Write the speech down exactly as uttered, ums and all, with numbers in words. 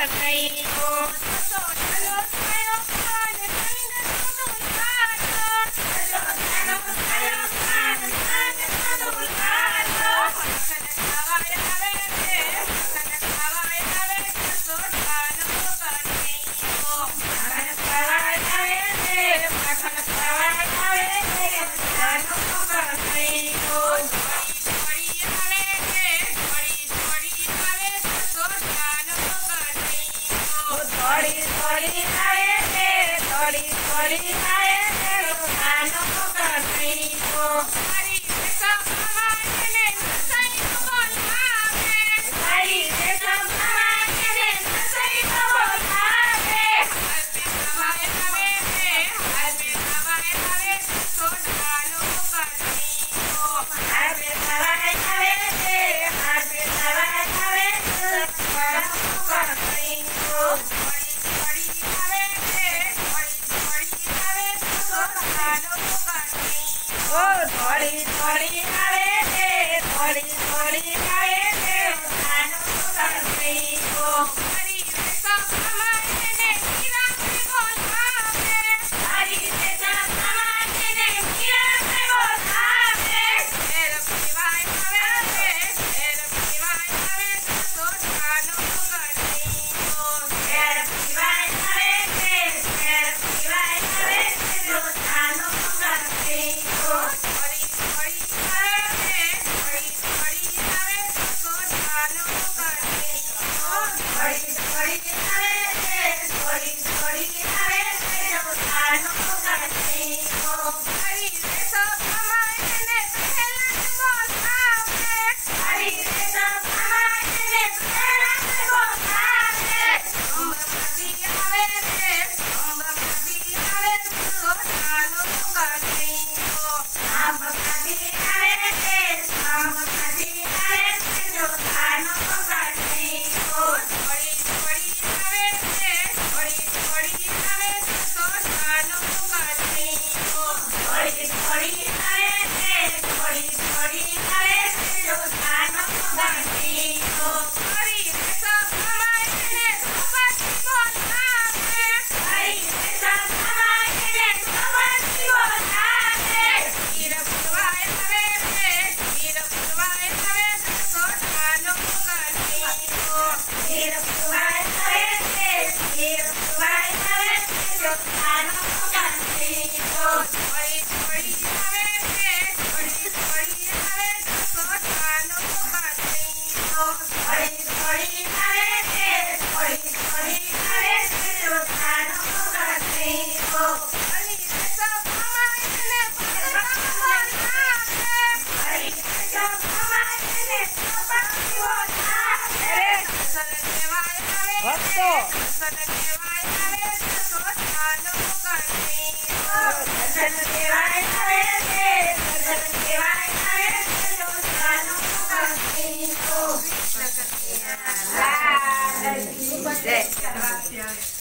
થોડી થોડી આવે છે થોડી થોડી આવે છે નાનું કરતી ઓ મારી રેસા સમાને ને મીરા મે બોલાવે મારી રેસા સમાને ને મીરા મે બોલાવે શેર પીવાય આવે શેર પીવાય આવે તો નાનું કરતી ઓ શેર પીવાય આવે શેર પીવાય આવે તો નાનું કરતી ઓ